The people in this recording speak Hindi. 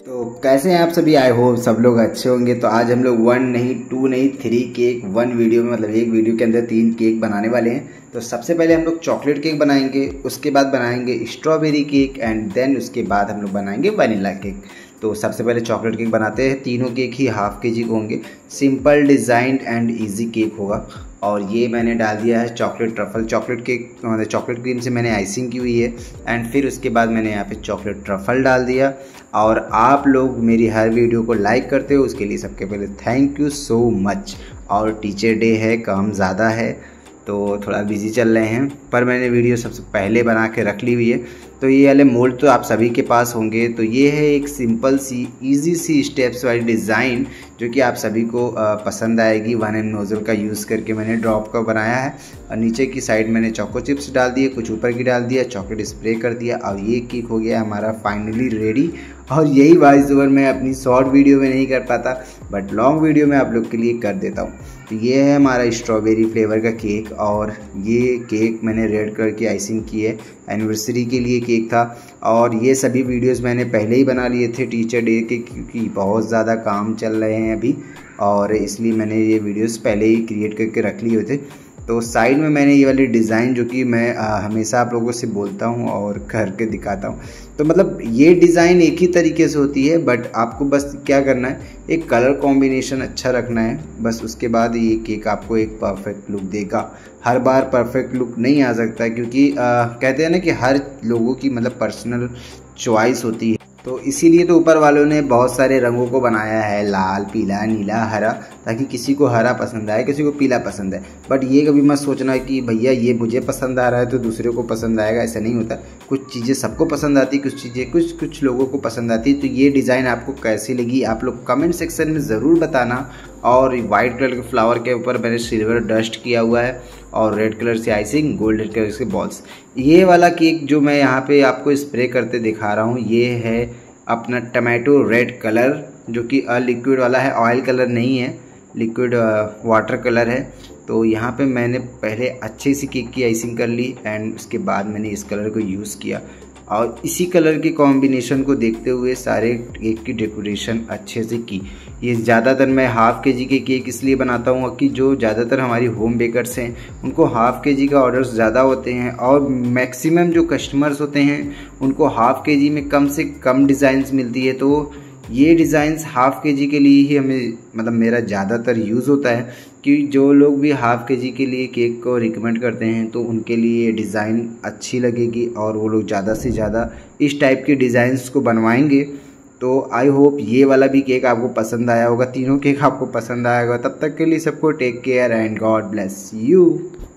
तो कैसे हैं आप सभी। आई होप सब लोग अच्छे होंगे। तो आज हम लोग 1 नहीं 2 नहीं 3 केक 1 वीडियो में, मतलब एक वीडियो के अंदर 3 केक बनाने वाले हैं। तो सबसे पहले हम लोग चॉकलेट केक बनाएंगे, उसके बाद बनाएंगे स्ट्रॉबेरी केक एंड देन उसके बाद हम लोग बनाएंगे वनीला केक। तो सबसे पहले चॉकलेट केक बनाते हैं। तीनों केक ही हाफ के जी के होंगे। Simple designed and easy cake होगा। और ये मैंने डाल दिया है चॉकलेट ट्रफल। चॉकलेट केक मतलब चॉकलेट क्रीम से मैंने आइसिंग की हुई है एंड फिर उसके बाद मैंने यहाँ पे चॉकलेट ट्रफल डाल दिया। और आप लोग मेरी हर वीडियो को लाइक करते हो, उसके लिए सबके पहले थैंक यू सो मच। और टीचर डे है, काम ज़्यादा है तो थोड़ा बिजी चल रहे हैं, पर मैंने वीडियो सबसे पहले बना के रख ली हुई है। तो ये वाले मोल्ड तो आप सभी के पास होंगे। तो ये है एक सिंपल सी इजी सी स्टेप्स वाली डिज़ाइन जो कि आप सभी को पसंद आएगी। 1M नोज़ल का यूज़ करके मैंने ड्रॉप का बनाया है। और नीचे की साइड मैंने चोको चिप्स डाल दिए, कुछ ऊपर की डाल दिया, चॉकलेट स्प्रे कर दिया और ये केक हो गया हमारा फाइनली रेडी। और यही वॉइस ओवर मैं अपनी शॉर्ट वीडियो में नहीं कर पाता, बट लॉन्ग वीडियो में आप लोग के लिए कर देता हूँ। तो ये है हमारा स्ट्रॉबेरी फ्लेवर का केक। और ये केक मैंने रेड कलर की आइसिंग की है, एनिवर्सरी के लिए केक था। और ये सभी वीडियोस मैंने पहले ही बना लिए थे टीचर डे के, क्योंकि बहुत ज़्यादा काम चल रहे हैं अभी, और इसलिए मैंने ये वीडियोस पहले ही क्रिएट करके रख लिए थे। तो साइड में मैंने ये वाली डिज़ाइन जो कि मैं हमेशा आप लोगों से बोलता हूँ और करके दिखाता हूँ। तो मतलब ये डिज़ाइन एक ही तरीके से होती है, बट आपको बस क्या करना है, एक कलर कॉम्बिनेशन अच्छा रखना है बस। उसके बाद ये केक आपको एक परफेक्ट लुक देगा। हर बार परफेक्ट लुक नहीं आ सकता, क्योंकि कहते हैं ना कि हर लोगों की मतलब पर्सनल चॉइस होती है। तो इसीलिए तो ऊपर वालों ने बहुत सारे रंगों को बनाया है, लाल, पीला, नीला, हरा, ताकि किसी को हरा पसंद आए, किसी को पीला पसंद है। बट ये कभी मत सोचना कि भैया ये मुझे पसंद आ रहा है तो दूसरे को पसंद आएगा, ऐसा नहीं होता। कुछ चीज़ें सबको पसंद आती, कुछ चीज़ें कुछ लोगों को पसंद आती। तो ये डिज़ाइन आपको कैसी लगी आप लोग कमेंट सेक्शन में ज़रूर बताना। और वाइट कलर के फ्लावर के ऊपर मैंने सिल्वर डस्ट किया हुआ है और रेड कलर से आइसिंग, गोल्डन कलर से बॉल्स। ये वाला केक जो मैं यहाँ पे आपको स्प्रे करते दिखा रहा हूँ, ये है अपना टमाटो रेड कलर, जो कि लिक्विड वाला है, ऑयल कलर नहीं है, लिक्विड वाटर कलर है। तो यहाँ पे मैंने पहले अच्छे से केक की आइसिंग कर ली एंड उसके बाद मैंने इस कलर को यूज़ किया। और इसी कलर के कॉम्बिनेशन को देखते हुए सारे केक की डेकोरेशन अच्छे से की। ये ज़्यादातर मैं हाफ के जी के केक इसलिए बनाता हूँ कि जो ज़्यादातर हमारी होम बेकर्स हैं उनको हाफ के जी का ऑर्डर्स ज़्यादा होते हैं, और मैक्सिमम जो कस्टमर्स होते हैं उनको हाफ के जी में कम से कम डिज़ाइंस मिलती है। तो ये डिज़ाइंस हाफ के जी के लिए ही हमें मतलब मेरा ज़्यादातर यूज़ होता है, कि जो लोग भी हाफ के जी के लिए केक को रिकमेंड करते हैं तो उनके लिए ये डिज़ाइन अच्छी लगेगी और वो लोग ज़्यादा से ज़्यादा इस टाइप के डिज़ाइंस को बनवाएंगे। तो आई होप ये वाला भी केक आपको पसंद आया होगा, तीनों केक आपको पसंद आया होगा। तब तक के लिए सबको take care and God bless you.